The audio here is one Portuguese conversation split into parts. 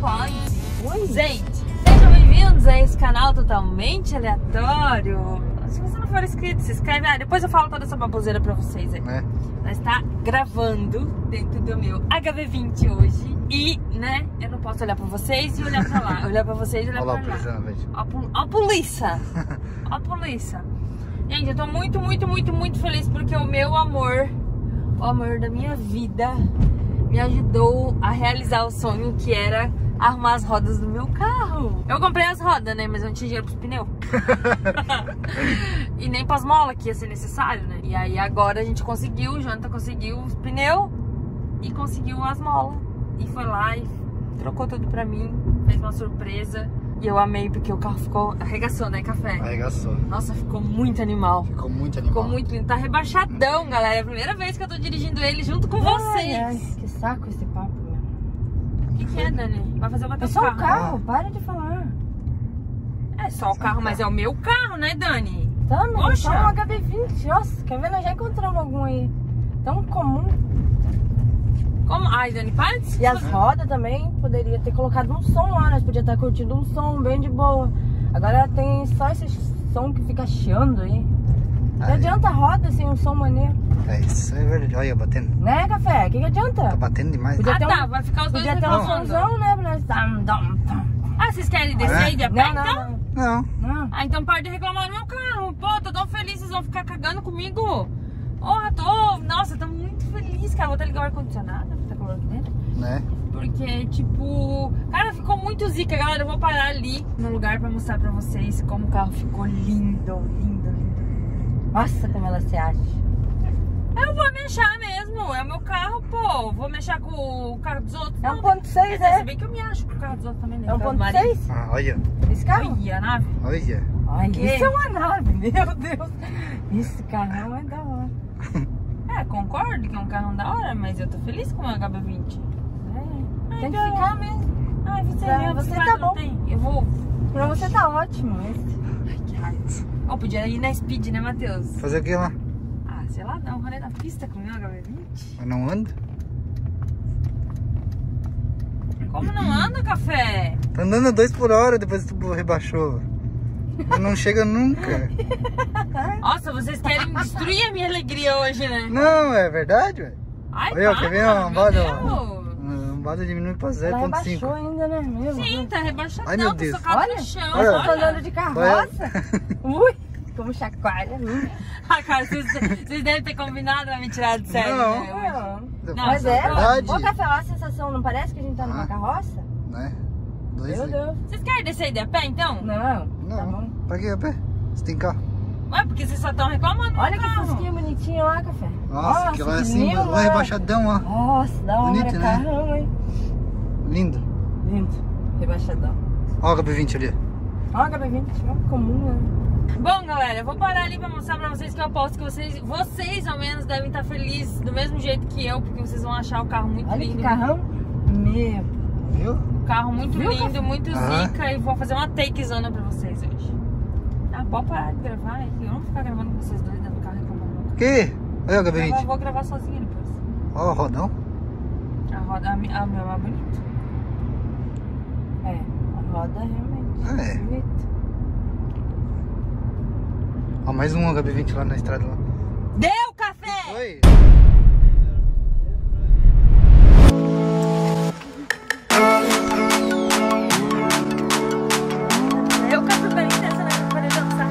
pode. Oi. Gente, sejam bem-vindos a esse canal totalmente aleatório. Se você não for inscrito, se inscreve. Depois eu falo toda essa baboseira pra vocês aí. Nós tá gravando dentro do meu HB20 hoje. E, né, eu não posso olhar pra vocês e olhar pra lá. Olhar pra vocês e olhar pra lá. Ó a polícia. Ó a polícia. Gente, eu tô muito, muito, muito, muito feliz porque o meu amor, o amor da minha vida, me ajudou a realizar o sonho que era arrumar as rodas do meu carro. Eu comprei as rodas, né? Mas eu não tinha dinheiro pros pneus. E nem pras molas, que ia ser necessário, né? E aí agora a gente conseguiu, o Jonathan conseguiu os pneus e conseguiu as molas. E foi lá e trocou tudo pra mim, fez uma surpresa. E eu amei porque o carro ficou... Arregaçou, né, Café? Arregaçou. Nossa, ficou muito animal. Ficou muito animal. Ficou muito lindo. Tá rebaixadão, galera. É a primeira vez que eu tô dirigindo ele junto com vocês. Ai, que saco esse papo, meu. O que é, Dani? Vai fazer bater É o só carro? o carro, para de falar. É só o carro, mas é o meu carro, né, Dani? Tá, meu, Poxa. só um HB20. Nossa, quer ver? Nós já encontramos algum aí. Tão comum. Como? Ai, Dani, para de se E as rodas também, poderia ter colocado um som lá, nós podíamos estar curtindo um som bem de boa. Agora tem só esse som que fica chiando aí. Não adianta a roda sem um som maneiro. É isso, é verdade. Olha, batendo. Né, Café? O que adianta? Tá batendo demais. Podia ter tá, vai ficar os dois podia ter um reclamando. somzão, né? Pra nós... Ah, vocês querem descer aí de pé, então? Não. Ah, então para de reclamar do meu carro. Pô, tô tão feliz, vocês vão ficar cagando comigo. Porra, tô... Nossa, tô muito feliz, cara. Vou até ligar o ar-condicionado, tá calor aqui dentro. Né? Porque, tipo... Cara, ficou muito zica, galera. Eu vou parar ali no lugar pra mostrar pra vocês como o carro ficou lindo, lindo, lindo. Nossa, como ela se acha. Eu vou me achar mesmo. É o meu carro, pô. Vou mexer com o carro dos outros. É Não, 1.6, é? Se bem que eu me acho com o carro dos outros também, né? É 1.6? Ah, olha. Esse carro? Olha a nave. Olha. Ai, Que? isso é uma nave, meu Deus. Esse carrão é da hora. É, concordo que é um carro da hora, mas eu tô feliz com o HB20. Tem que ficar mesmo. Ai, você Pra mesmo, você você tá não bom. tem? Eu vou... Pra você tá ótimo esse. Ai, que raiva. Ó, podia ir na Speed, né, Matheus? Fazer o que lá? Ah, sei lá, dar um rolê na pista com o meu HB20. Eu não ando? Como não anda, Café? Tá andando a 2 por hora depois que tu rebaixou. Não chega nunca. Nossa, vocês querem destruir a minha alegria hoje, né? Não, é verdade, velho. Ai, Olha, para, quer ver uma meu banda? Deus. Uma banda diminui pra Ela rebaixou 0.5. ainda, né? Meu Sim, Deus. tá rebaixadão, Ai, meu tá Deus. socado Olha, no chão, olha. Tá andando de carroça. Ui, como chacoalha. Ah, cara, vocês devem ter combinado pra me tirar de sério, Não. né? Não. Não, Mas é é, verdade. ô Café, a sensação, não parece que a gente tá numa carroça? Né? Dois Meu aí. Deus. Vocês querem descer de a pé, então? Não, tá Não. bom. Pra que a pé? Você tem carro. Ué, porque vocês só estão reclamando do Olha meu que carro. fusquinha bonitinha lá, Café. Nossa, aquilo é que assim, lindo, lá rebaixadão, ó. Nossa, da hora, Bonito, né? carrão, hein? Lindo. Lindo, rebaixadão. Ó o HB20 ali. Ó, HB20, ó, comum, né? Bom, galera, eu vou parar ali pra mostrar pra vocês que eu aposto que vocês ao menos devem estar felizes do mesmo jeito que eu, porque vocês vão achar o carro muito Olha lindo. que carrão. Meu. Viu? O carro muito Viu, lindo, muito Ah. zica, e vou fazer uma takezona pra vocês hoje. Ah, pode parar de gravar, eu não vou ficar gravando com vocês dois dentro do carro reclamando. Que? Olha o Eu HB20. vou gravar sozinha depois. Ó o rodão. A roda, a minha é mais bonita. É, a roda realmente. É. Bonito. Ó, mais um HB20 lá na estrada lá. Deu café! Oi. Eu canto bem dessa, né? Pra poder dançar.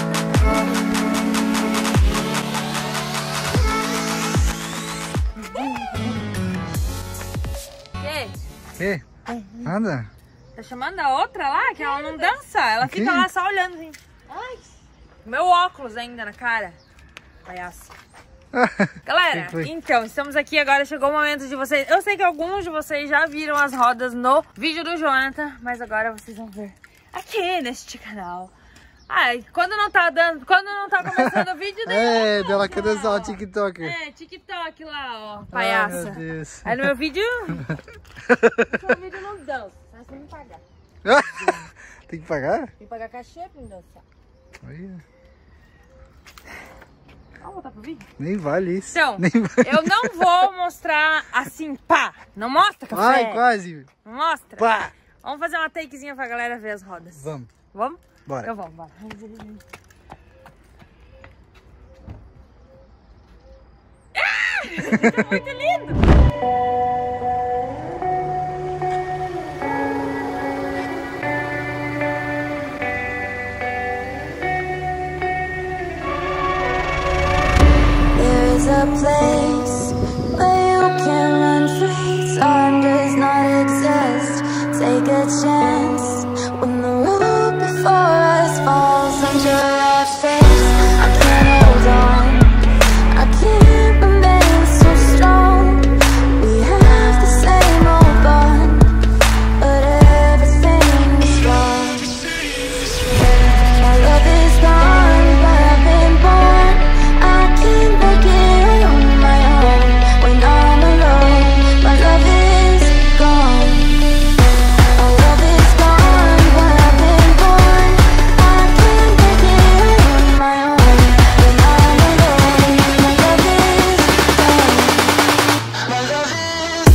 Que? Nada? Tá chamando a outra lá, que ela não dança. Ela Que? fica lá só olhando assim. Ai, meu óculos ainda na cara. Palhaço. Galera, Que foi? então, estamos aqui agora, chegou o momento de vocês... Eu sei que alguns de vocês já viram as rodas no vídeo do Jonathan, mas agora vocês vão ver aqui neste canal. Ai, quando não tá começando o vídeo dela. É, dela quer dançar o TikTok. É, TikTok lá, ó, Ai, palhaça. meu Deus. Aí no meu vídeo... No meu vídeo não dança, mas você me pagar. Tem que pagar? Tem que pagar cachê pra me dançar. Olha. Vamos voltar pro vídeo? Nem vale isso. Então, Nem vale. eu não vou mostrar assim, pá. Não mostra, café? Ai, quase. Não mostra? Pá. Vamos fazer uma takezinha pra galera ver as rodas. Vamos. Vamos? Bora. Eu vou, bora. Tá muito lindo! There's a place where you can run free. Time does not exist. Take a chance when the road before us falls under our face. I can't hold on. I can't remain so strong. We have the same old bond, but everything is wrong. My love is gone, but I've been born. I can't make it on my own when I'm alone. My love is gone. My love is gone, but I've been born. I can't make it on my own when I'm alone. My love is gone. My love is.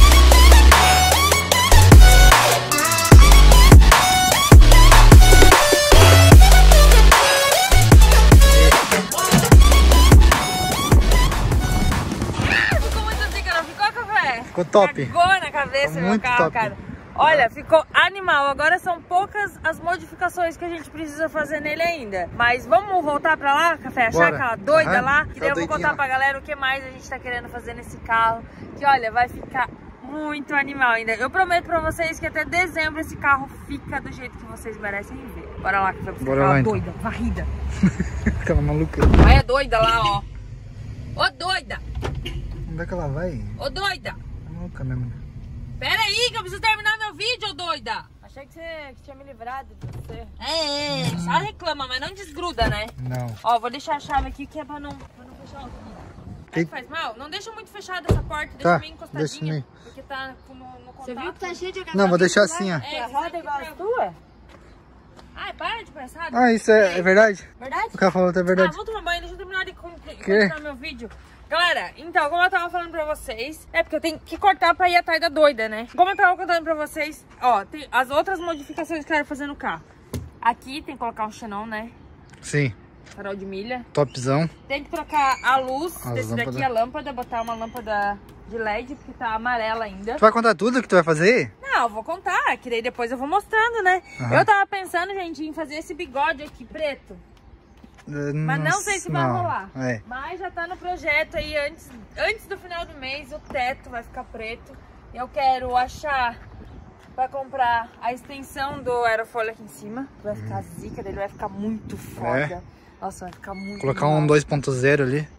Ficou muito zica, não ficou, café? Ficou top. Cagou na cabeça Ficou meu muito carro, top. cara. Olha, ficou animal. Agora são poucas as modificações que a gente precisa fazer nele ainda. Mas vamos voltar pra lá, Café? Achar Bora. aquela doida Aham, lá? Que tá daí eu vou doidinha contar lá. pra galera o que mais a gente tá querendo fazer nesse carro. Que olha, vai ficar muito animal ainda. Eu prometo pra vocês que até dezembro esse carro fica do jeito que vocês merecem ver. Bora lá, Café, pra você Bora ficar lá, então. doida, varrida. Aquela maluca. Olha a doida lá, ó. Ô doida! Onde é que ela vai? Ô doida! É maluca mesmo. Pera aí que eu preciso terminar meu vídeo, ô doida! Achei que você tinha me livrado de você. Só reclama, mas não desgruda, né? Não. Ó, vou deixar a chave aqui que é pra não fechar o vidro. Será que faz mal? Não deixa muito fechada essa porta, deixa Tá, meio deixa encostadinha. meio. Porque tá no contato. Você viu que tá cheio de Não, vou deixar assim, ó. É, A roda é igual a tua? Ai, para de pensar. Ah, isso é verdade? Verdade? O cara falou que é Ah, verdade. vou tomar banho, deixa eu terminar de continuar meu vídeo. Galera, então, como eu tava falando pra vocês, é porque eu tenho que cortar pra ir atrás da doida, né? Como eu tava contando pra vocês, ó, tem as outras modificações que eu quero fazer no carro. Aqui tem que colocar um xenon, né? Sim. Farol de milha. Topzão. Tem que trocar a luz As desse daqui, lâmpadas. a lâmpada, botar uma lâmpada de LED, porque tá amarela ainda. Tu vai contar tudo que tu vai fazer? Não, eu vou contar, que daí depois eu vou mostrando, né? Aham. Eu tava pensando, gente, em fazer esse bigode aqui preto. Mas não sei se vai rolar. É. Mas já tá no projeto aí, antes do final do mês, o teto vai ficar preto. Eu quero achar pra comprar a extensão do aerofólio aqui em cima. Vai ficar zica dele, vai ficar muito foda. É. Nossa, vai ficar muito Colocar legal. um 2.0 ali.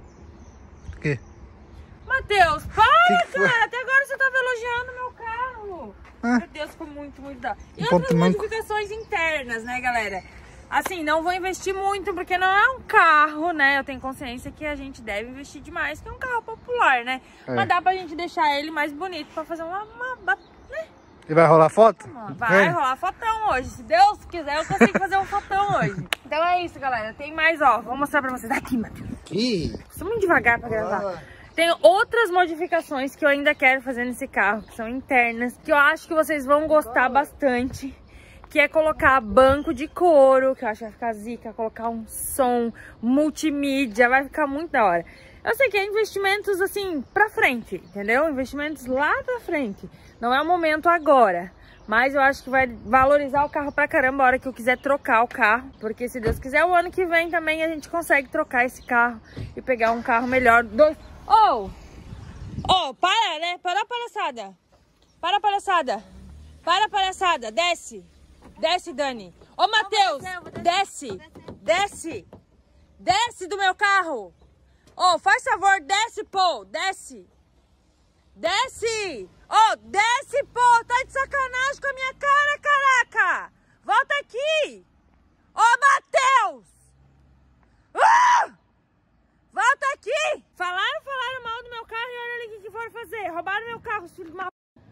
O quê? Matheus, para, Que foi? cara! Até agora você tava elogiando meu carro. Ah. Meu Deus, ficou muito da hora. E Um outras ponto manco. modificações internas, né, galera? Assim, não vou investir muito, porque não é um carro, né? Eu tenho consciência que a gente deve investir demais, que é um carro popular, né? É. Mas dá pra gente deixar ele mais bonito pra fazer uma né? E vai rolar foto? Vai É. rolar fotão hoje. Se Deus quiser, eu consigo fazer um fotão hoje. Então é isso, galera. Tem mais, ó. Vou mostrar pra vocês. Daqui, Matheus. Ih. Estou muito devagar pra gravar. Tem outras modificações que eu ainda quero fazer nesse carro, que são internas, que eu acho que vocês vão gostar bastante. Que é colocar banco de couro, que eu acho que vai ficar zica, colocar um som, multimídia, vai ficar muito da hora. Eu sei que é investimentos assim, pra frente, entendeu? Investimentos lá pra frente. Não é o momento agora. Mas eu acho que vai valorizar o carro pra caramba a hora que eu quiser trocar o carro. Porque se Deus quiser, o ano que vem também a gente consegue trocar esse carro e pegar um carro melhor. Oh, para, né? Para, palhaçada. Para, palhaçada. Para, palhaçada. Desce. Desce, Dani. Ô, Matheus, desce. Desce. Desce do meu carro. Ô, faz favor, desce, pô. Desce. Desce. Ô, desce, pô. Tá de sacanagem com a minha cara, caraca. Volta aqui. Ô, Matheus. Volta aqui. Falaram mal do meu carro e olha ali o que foram fazer. Roubaram meu carro, os filhos de uma...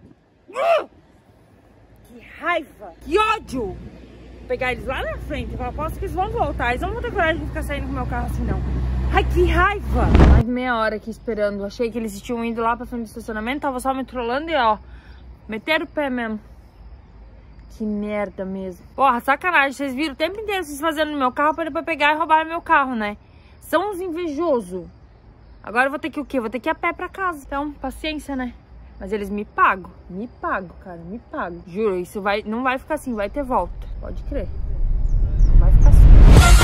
Que raiva! Que ódio! Vou pegar eles lá na frente. Eu aposto que eles vão voltar. Eles não vão ter coragem de ficar saindo com o meu carro assim, não. Ai, que raiva! Mais de meia hora aqui esperando. Achei que eles tinham ido lá pra frente do estacionamento. Tava só me trollando e ó, meteram o pé mesmo. que merda mesmo. Porra, sacanagem. Vocês viram o tempo inteiro vocês fazendo no meu carro pra depois pegar e roubar meu carro, né? São uns invejosos. Agora eu vou ter que o quê? Vou ter que ir a pé pra casa. Então, paciência, né? Mas eles me pagam. Me pagam, cara. Me pagam. Juro, isso não vai ficar assim. Vai ter volta. Pode crer. Não vai ficar assim.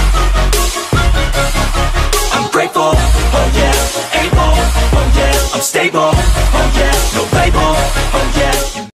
I'm grateful, oh yeah, able, oh yeah, I'm stable, oh yeah, no label, oh yeah.